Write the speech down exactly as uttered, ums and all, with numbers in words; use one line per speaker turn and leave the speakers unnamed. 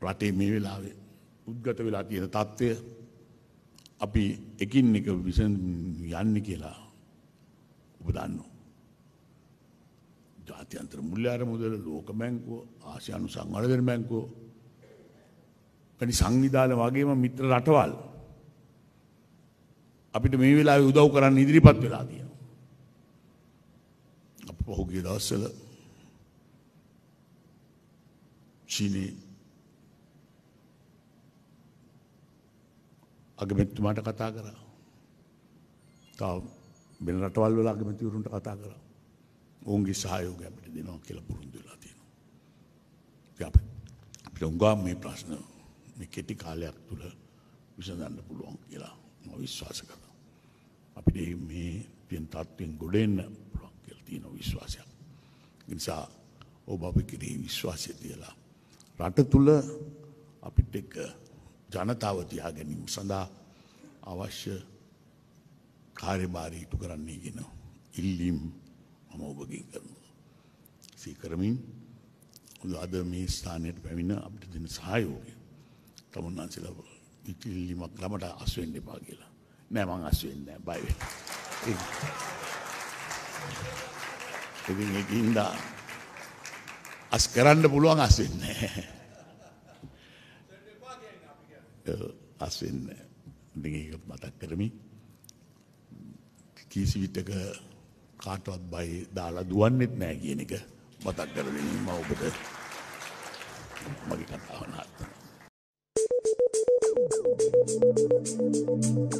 රටේ මේ වෙලාවේ උද්ගත වෙලා තියෙන තත්ත්වය අපි එකින් එක විසඳ යන්නේ කියලා ඔබ දන්නවා. ජාත්‍යන්තර මුල්‍ය අරමුදල, ලෝක බැංකුව, ආසියානු සංවර්ධන බැංකුව වැනි සංවිධාන වගේම මිත්‍ර රටවල් අපිට මේ වෙලාවේ උදව් කරන්න ඉදිරිපත් වෙලා තියෙනවා. අප පහුගිය දවස්වල චීනයේ අගමැතිතුමාට කතා කරා. තව වෙන රටවල් වල අගමැතිවරුන්ට කතා කරා. ඔවුන්ගේ සහයෝගය අපිට දෙනවා කියලා පුරුදු වෙලා තියෙනවා. අපිට උංගා මේ ප්‍රශ්න මේ කෙටි කාලයක් තුළ විසඳන්න පුළුවන් කියලා මම විශ්වාස කරනවා. අපිට මේ තියෙන තත්ත්වෙන් ගොඩ එන්න පුළුවන් කියලා තියෙන විශ්වාසයක්. ඒ නිසා ඔබ අපි කෙරෙහි විශ්වාසය තියලා රට තුළ අපිට එක්ක ජනතාව තියා ගැනීම සඳහා අවශ්‍ය කාර්යභාරය ඉටු කරන්නේ කියන ඉල්ලීම් මම ඔබගෙන් කරනවා. සීකරමින් අද මේ ස්ථානයට පැමිණ අපිට දෙන සහයෝගය තමුන්නාන්සේලා ඉල්ලීමක් ළමට අසු වෙන්න එපා කියලා. නෑ මං අසු වෙන්නේ නෑ බය වෙන්න. ඉතින් ඒකින්ද අස් කරන්න පුළුවන් අස් වෙන්නේ නෑ. අස් වෙන්නේ නෑ. ඉතින් ඒක මතක් කරමි. කිසි විටක කාටවත් බය දාලා දුවන්නෙත් නෑ කියන එක මතක් කරගෙන මම ඔබට මගේ කතාව නවත්තනවා.